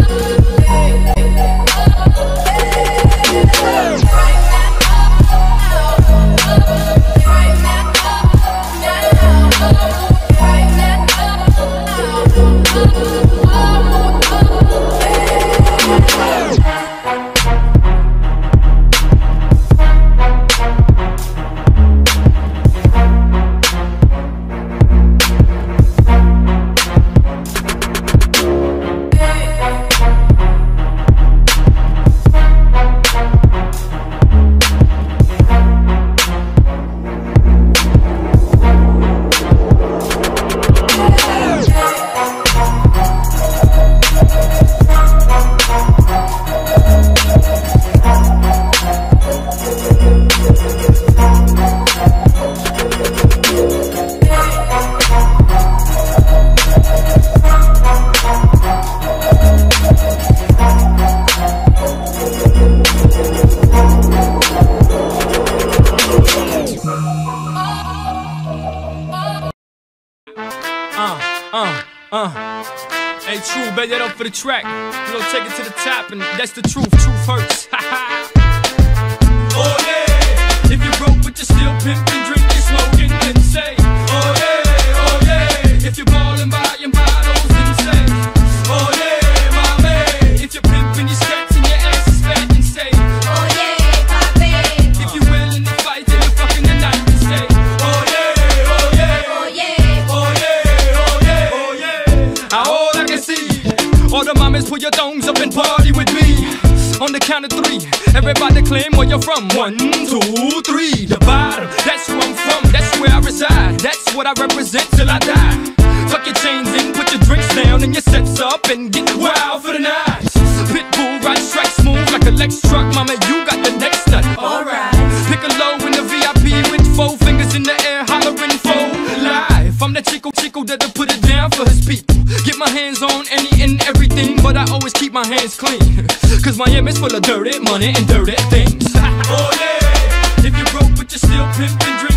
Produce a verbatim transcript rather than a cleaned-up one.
Hey, true, bet that up for the track. You know, take it to the top, and that's the truth. Truth hurts. Oh yeah, if you broke but you're still pimping, drinking, smoking, then say, oh yeah, oh yeah. If you're ballin' by your models, then say, oh yeah, my man. If you're pimping, you're stretching your ass is fat, then say, oh yeah, papi. If you're willing to fight, then you're fucking the night, then say, oh yeah, oh yeah, oh yeah, oh yeah, oh yeah, oh yeah. All I can see, all the mamas put your thongs up and party with me. On the count of three, everybody claim where you're from. One, two, three. The bottom, that's where I'm from, that's where I reside. That's what I represent till I die. Tuck your chains in, put your drinks down and your sets up and get wild for the night. Pitbull, ride strike smooth like a Lex truck. Mama, you got the next nut. Alright. Pick a low in the V I P with four fingers in the air, hollering for life. I'm the Chico Chico that'll put it down for his people. Get my hands on any and everything, but I always keep my hands clean. Cause Miami's full of dirty money and dirty things. Oh yeah, if you're broke but you're still pimping,